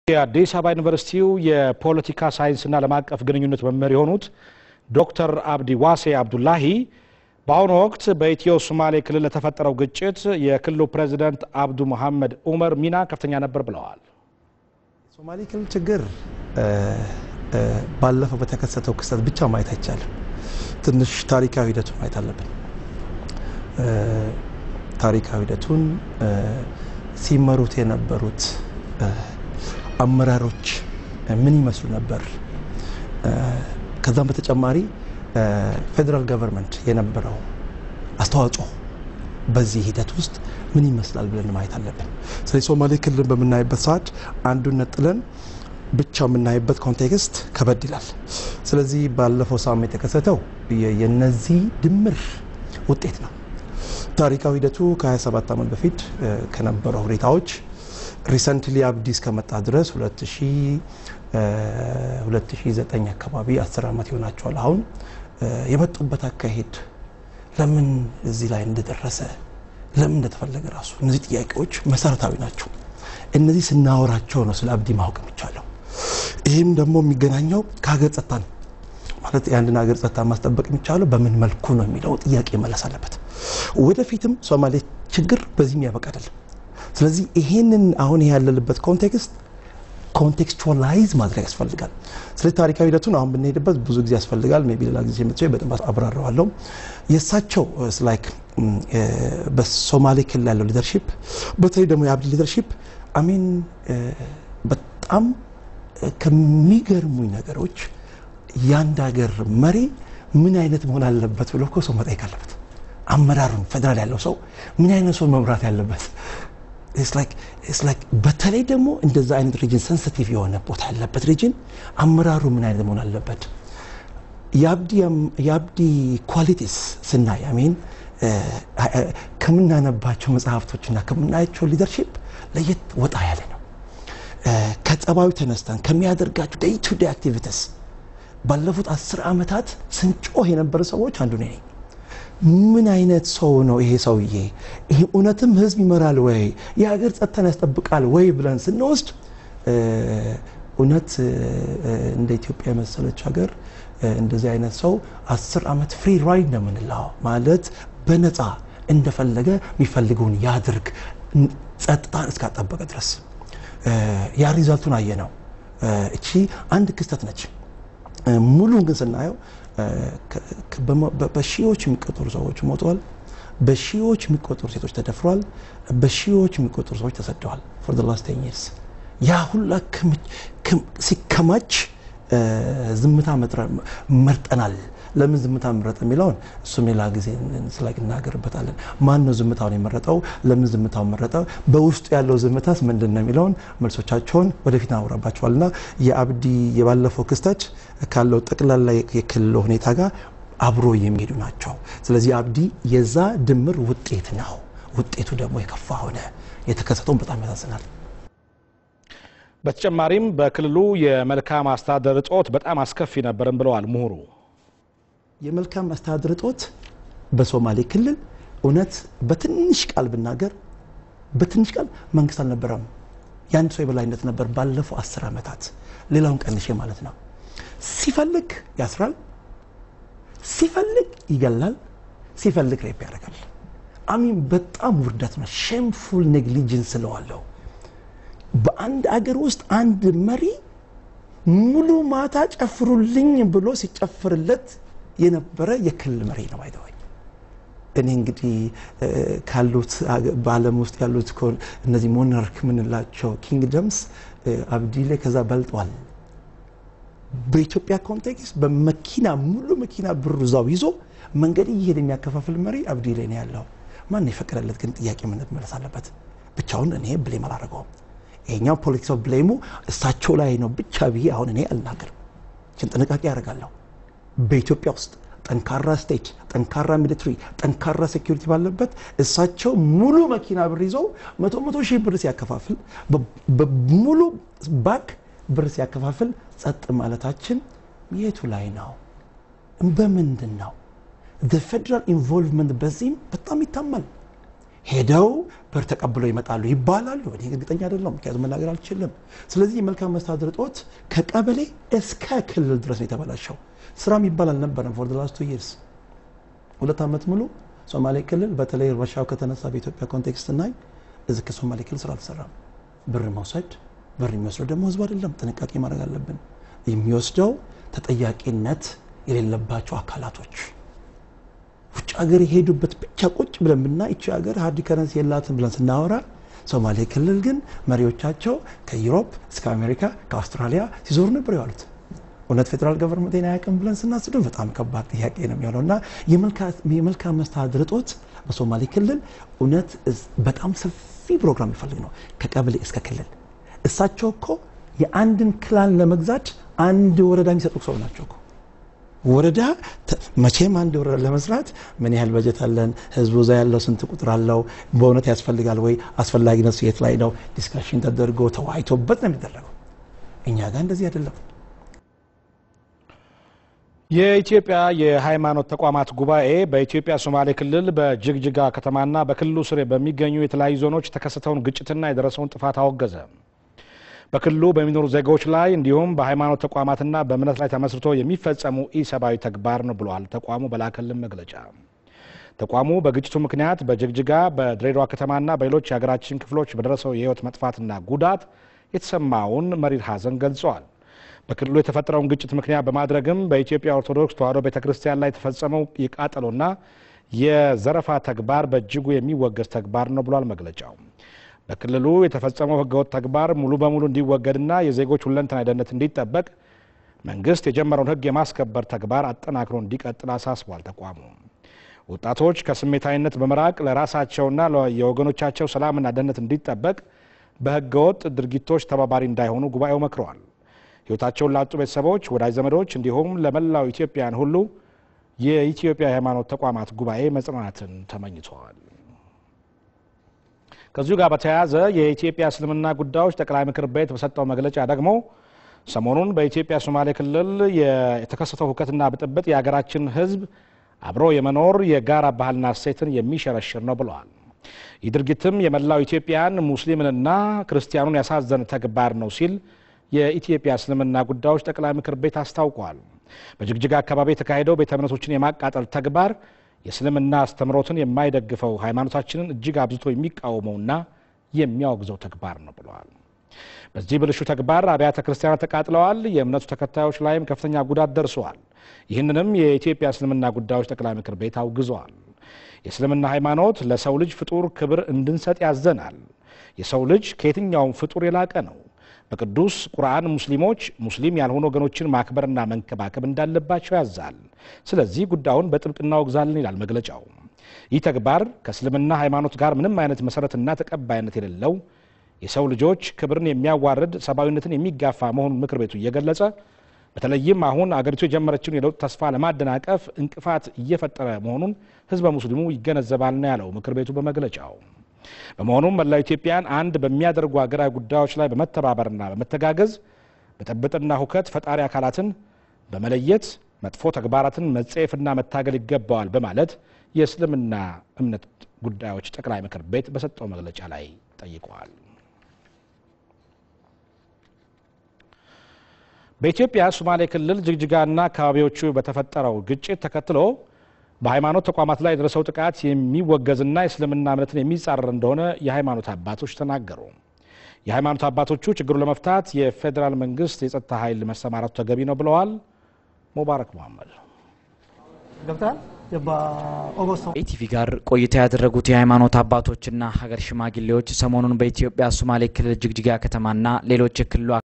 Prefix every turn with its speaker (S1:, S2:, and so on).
S1: የአዲስ አበባ ዩኒቨርሲቲው የፖለቲካ ሳይንስና ዓለም አቀፍ ግንኙነት መምህር የሆኑት ዶክተር አብዲ ዋሴ አብዱላሂ በአሁኑ ወቅት በኢትዮ ሶማሌ ክልል ለተፈጠረው ግጭት የክልሉ ፕሬዝዳንት አብዱ መሐመድ ዑመር ሚና ከፍተኛ ነበር ብለዋል።
S2: ሶማሌ ክልል ችግር ባለፈው በተከሰተው ክስተት ብቻ ማየት አይቻልም። ትንሽ ታሪካዊ ሂደቱን ማየት አለብን። ታሪካዊ ሂደቱን ሲመሩት የነበሩት አመራሮች ምን ይመስሉ ነበር? ከዛም በተጨማሪ ፌደራል ገቨርንመንት የነበረው አስተዋጽኦ በዚህ ሂደት ውስጥ ምን ይመስላል ብለን ማየት አለብን። ስለዚህ ሶማሌ ክልልን በመናይበት ሰዓት አንዱን ነጥለን ብቻ የምናይበት ኮንቴክስት ከበድ ይላል። ስለዚህ ባለፈው ሳምንት የተከሰተው የነዚህ ድምር ውጤት ነው። ታሪካዊ ሂደቱ ከ27 ዓመት በፊት ከነበረው ሁኔታዎች ሪሰንትሊ አብዲስ ከመጣ ድረስ 2009 አካባቢ 10 ዓመት ይሆናቸዋል። አሁን የመጡበት አካሄድ ለምን እዚህ ላይ እንደደረሰ ለምን እንደተፈለገ ራሱ እነዚህ ጥያቄዎች መሰረታዊ ናቸው። እነዚህ ስናወራቸው ነው ስለ አብዲ ማወቅ የሚቻለው። ይሄም ደግሞ የሚገናኘው ከሀገር ጸጥታ ነው። ማለት የአንድን ሀገር ጸጥታ ማስጠበቅ የሚቻለው በምን መልኩ ነው የሚለው ጥያቄ መለስ አለበት። ወደፊትም ሶማሌ ችግር በዚህ የሚያበቃ አይደለም። ስለዚህ ይሄንን አሁን ያለበት ኮንቴክስቹዋላይዝ ማድረግ ያስፈልጋል። ስለዚህ ታሪካዊ ሂደቱን አሁን ብንሄድበት ብዙ ጊዜ ያስፈልጋል። ሜቢ ሌላ ጊዜ መጥቼ በደንብ አብራራዋለሁ። የሳቸው ላይክ በሶማሌ ክልል ያለው ሊደርሺፕ በተለይ ደግሞ የአብዲ ሊደርሺፕ አሚን በጣም ከሚገርሙኝ ነገሮች ያንድ ሀገር መሪ ምን አይነት መሆን አለበት ብሎ እኮ ሰው መጠየቅ አለበት። አመራሩን ፌደራል ያለው ሰው ምን አይነት ሰው መምራት ያለበት it's like በተለይ ደግሞ እንደዛ አይነት ሪጅን ሴንሲቲቭ የሆነ ቦታ ያለበት ሪጅን አመራሩ ምን አይነት መሆን አለበት? የአብዲ ኳሊቲስ ስናይ አሚን ከምናነባቸው መጽሐፍቶችና ከምናያቸው ሊደርሺፕ ለየት ወጣ ያለ ነው። ከጸባዩ ተነስተን ከሚያደርጋቸው ዴይ ቱ ዴይ አክቲቪቲስ ባለፉት 10 ዓመታት ስንጮህ የነበረ ሰዎች አንዱ ነኝ። ምን አይነት ሰው ነው ይሄ ሰውዬ? ይሄ እውነትም ህዝብ ይመራል ወይ የሀገር ጸጥታን ያስጠብቃል ወይ ብለን ስንወስድ እውነት እንደ ኢትዮጵያ መሰለች ሀገር እንደዚህ አይነት ሰው 10 ዓመት ፍሪ ራይድ ነው የምንለው። ማለት በነፃ እንደፈለገ የሚፈልገውን ያድርግ ጸጥታን እስካጠበቀ ድረስ ያ ሪዛልቱን አየነው። እቺ አንድ ክስተት ነች። ሙሉን ግን ስናየው በሺዎች የሚቆጠሩ ሰዎች ሞተዋል። በሺዎች የሚቆጠሩ ሴቶች ተደፍረዋል። በሺዎች የሚቆጠሩ ሰዎች ተሰደዋል for the last 10 years። ያ ሁሉ ሲከማች ዝምታ መርጠናል። ለምን ዝምታ መረጠ የሚለውን እሱም ሌላ ጊዜ ስለናገርበታለን። ማን ነው ዝምታውን የመረጠው? ለምን ዝምታውን መረጠ? በውስጡ ያለው ዝምታስ ምንድነው የሚለውን መልሶቻቸውን ወደፊት እናወራባቸዋልና የአብዲ የባለፈው ክስተት ካለው ጠቅላላ የክልሉ ሁኔታ ጋር አብሮ የሚሄዱ ናቸው። ስለዚህ አብዲ የዛ ድምር ውጤት ነው። ውጤቱ ደግሞ የከፋ ሆነ። የተከሰተው በጣም ያሳዝናል።
S1: በተጨማሪም በክልሉ የመልካም አስተዳደር እጦት በጣም አስከፊ ነበርም ብለዋል ምሁሩ።
S2: የመልካም አስተዳደር እጦት በሶማሌ ክልል እውነት በትንሽ ቃል ብናገር በትንሽ ቃል መንግስት አልነበረም። ያን ሰው የበላይነት ነበር ባለፈው 10 ዓመታት። ሌላውን ቀንሼ ማለት ነው። ሲፈልግ ያስራል፣ ሲፈልግ ይገላል፣ ሲፈልግ ሬፕ ያደርጋል። አሚን በጣም ውርደት ነው። ሼምፉል ኔግሊጀንስ ስለዋለው በአንድ አገር ውስጥ አንድ መሪ ሙሉ ማታ ጨፍሩልኝ ብሎ ሲጨፍርለት የነበረ የክልል መሪ ነው አይደል? እኔ እንግዲህ ካሉት በዓለም ውስጥ ያሉት እነዚህ ሞናርክ ምንላቸው ኪንግደምስ አብዲ ላይ ከዛ በልጧል። በኢትዮጵያ ኮንቴክስት በመኪና ሙሉ መኪና ብር ዛው ይዞ መንገድ ይሄድ የሚያከፋፍል መሪ አብዲ ላይ ነው ያለው። ማን ይፈቅደለት ግን ጥያቄ መመለስ አለበት። ብቻውን እኔ ብሌም አላደረገውም። ይሄኛው ፖለቲካል ብሌሙ እሳቸው ላይ ነው ብቻ ብዬ አሁን እኔ አልናገርም። ጥንቃቄ ያደርጋለሁ። በኢትዮጵያ ውስጥ ጠንካራ ስቴት፣ ጠንካራ ሚሊተሪ፣ ጠንካራ ሴኩሪቲ ባለበት እሳቸው ሙሉ መኪና ብር ይዘው 100 ሺህ ብር ሲያከፋፍል በሙሉ ባክ ብር ሲያከፋፍል ጸጥ ማለታችን የቱ ላይ ነው? በምንድን ነው? the federal involvement በዚህም በጣም ይታማል። ሄደው በር ተቀብለው ይመጣሉ ይባላሉ እኔ እርግጠኛ አይደለም ምክንያቱም መናገር አልችልም ስለዚህ የመልካም መስተዳድር እጦት ከቀበሌ እስከ ክልል ድረስ ነው የተበላሸው ስራም ይባላል ነበር for the last 2 years 2 አመት ሙሉ ሶማሌ ክልል በተለይ ረሻው ከተነሳ በኢትዮጵያ ኮንቴክስት ላይ እዚህ ከሶማሌ ክልል ስራ አልሰራም ብር መውሰድ ብር የሚወስደው ደግሞ ህዝብ አይደለም ጥንቃቄ ማድረግ አለብን የሚወስደው ተጠያቂነት የሌለባቸው አካላቶች ውጭ ሀገር የሄዱበት ብቻ ቁጭ ብለን እቺ ሀገር ሃርድ ከረንሲ የላትም ብለን ስናወራ ሶማሌ ክልል ግን መሪዎቻቸው ከዩሮፕ እስከ አሜሪካ ከአውስትራሊያ ሲዞሩ ነበር ያሉት እውነት ፌደራል ገቨርንመንት ያያቀም ብለን ስናስብ በጣም ከባድ ጥያቄ ነው የሚሆነውና የመልካም መስተዳድር እጦት በሶማሌ ክልል እውነት በጣም ሰፊ ፕሮግራም ይፈልግ ነው ከቀበሌ እስከ ክልል እሳቸው እኮ የአንድን ክላን ለመግዛት አንድ ወረዳ የሚሰጡ ሰው ናቸው እኮ ወረዳ መቼም አንድ ወረዳ ለመስራት ምን ያህል በጀት አለን ህዝቡ ዛ ያለው ስንት ቁጥር አለው በእውነት ያስፈልጋል ወይ አስፈልጋጊነት የት ላይ ነው ዲስካሽን ተደርጎ ተዋይቶበት ነው የሚደረገው እኛ ጋር እንደዚህ አይደለም
S1: የኢትዮጵያ የሃይማኖት ተቋማት ጉባኤ በኢትዮጵያ ሶማሌ ክልል በጅግጅጋ ከተማና በክልሉ ስር በሚገኙ የተለያዩ ዞኖች ተከሰተውን ግጭትና የደረሰውን ጥፋት አወገዘ በክልሉ በሚኖሩ ዜጎች ላይ እንዲሁም በሃይማኖት ተቋማትና በእምነት ላይ ተመስርቶ የሚፈጸሙ ኢሰብአዊ ተግባር ነው ብሏል ተቋሙ በላከልን መግለጫ ተቋሙ በግጭቱ ምክንያት በጅግጅጋ በድሬዳዋ ከተማና በሌሎች የሀገራችን ክፍሎች በደረሰው የህይወት መጥፋትና ጉዳት የተሰማውን መሪር ሐዘን ገልጿል በክልሉ የተፈጠረውን ግጭት ምክንያት በማድረግም በኢትዮጵያ ኦርቶዶክስ ተዋሕዶ ቤተክርስቲያን ላይ የተፈጸመው የቃጠሎና የዘረፋ ተግባር በእጅጉ የሚወገዝ ተግባር ነው ብሏል መግለጫው በክልሉ የተፈጸመው ህገወጥ ተግባር ሙሉ በሙሉ እንዲወገድና የዜጎች ሁለንተናዊ ደህንነት እንዲጠበቅ መንግስት የጀመረውን ህግ የማስከበር ተግባር አጠናክሮ እንዲቀጥል አሳስቧል ተቋሙ ወጣቶች ከስሜታዊነት በመራቅ ለራሳቸውና ለወገኖቻቸው ሰላምና ደህንነት እንዲጠበቅ በህገወጥ ድርጊቶች ተባባሪ እንዳይሆኑ ጉባኤው መክሯል ህይወታቸውን ላጡ ቤተሰቦች ወዳጅ ዘመዶች እንዲሁም ለመላው ኢትዮጵያውያን ሁሉ የኢትዮጵያ የሃይማኖት ተቋማት ጉባኤ መጽናናትን ተመኝቷል ከዚሁ ጋር በተያያዘ የኢትዮጵያ እስልምና ጉዳዮች ጠቅላይ ምክር ቤት በሰጠው መግለጫ ደግሞ ሰሞኑን በኢትዮጵያ ሶማሌ ክልል የተከሰተው ሁከትና ብጥብጥ የሀገራችን ህዝብ አብሮ የመኖር የጋራ ባህልና እሴትን የሚሸረሽር ነው ብለዋል ይህ ድርጊትም የመላው ኢትዮጵያን ሙስሊምንና ክርስቲያኑን ያሳዘነ ተግባር ነው ሲል የኢትዮጵያ እስልምና ጉዳዮች ጠቅላይ ምክር ቤት አስታውቋል በጅግጅጋ አካባቢ የተካሄደው ቤተ እምነቶችን የማቃጠል ተግባር የእስልምና አስተምሮትን የማይደግፈው ሃይማኖታችንን እጅግ አብዝቶ የሚቃወመውና የሚያወግዘው ተግባር ነው ብለዋል በዚህ ብልሹ ተግባር አብያተ ክርስቲያናት ተቃጥለዋል የእምነቱ ተከታዮች ላይም ከፍተኛ ጉዳት ደርሷል ይህንንም የኢትዮጵያ እስልምና ጉዳዮች ጠቅላይ ምክር ቤት አውግዟል የእስልምና ሃይማኖት ለሰው ልጅ ፍጡር ክብር እንድንሰጥ ያዘናል የሰው ልጅ ከየትኛውም ፍጡር የላቀ ነው በቅዱስ ቁርአን ሙስሊሞች ሙስሊም ያልሆኑ ወገኖችን ማክበርና መንከባከብ እንዳለባቸው ያዛል ስለዚህ ጉዳዩን በጥብቅና ወግዛልን ይላል መግለጫው ይህ ተግባር ከእስልምና ሃይማኖት ጋር ምንም አይነት መሰረትና ተቀባይነት የሌለው የሰው ልጆች ክብርን የሚያዋርድ ሰብአዊነትን የሚጋፋ መሆኑን ምክር ቤቱ እየገለጸ በተለይም አሁን አገሪቱ የጀመረችውን የለውጥ ተስፋ ለማደናቀፍ እንቅፋት እየፈጠረ መሆኑን ህዝበ ሙስሊሙ ይገነዘባል ነው ያለው ምክር ቤቱ በመግለጫው በመሆኑም መላው ኢትዮጵያን አንድ በሚያደርጉ አገራዊ ጉዳዮች ላይ በመተባበርና በመተጋገዝ በጥብጥና ሁከት ፈጣሪ አካላትን በመለየት መጥፎ ተግባራትን መጸየፍና መታገል ይገባዋል በማለት የእስልምና እምነት ጉዳዮች ጠቅላይ ምክር ቤት በሰጠው መግለጫ ላይ ጠይቀዋል በኢትዮጵያ ሶማሌ ክልል ጅግጅጋና አካባቢዎቹ በተፈጠረው ግጭት ተከትሎ በሃይማኖት ተቋማት ላይ የደረሰው ጥቃት የሚወገዝና የእስልምና እምነትን የሚጻረር እንደሆነ የሃይማኖት አባቶች ተናገሩ የሃይማኖት አባቶቹ ችግሩን ለመፍታት የፌደራል መንግስት የጸጥታ ኃይል መሰማራቱ ተገቢ ነው ብለዋል ሙባረክ መሐመድ
S3: ኢቲቪ ጋር ቆይታ ያደረጉት የሃይማኖት አባቶችና ሀገር ሽማግሌዎች ሰሞኑን በኢትዮጵያ ሶማሌ ክልል ጅግጅጋ ከተማና ሌሎች የክልሉ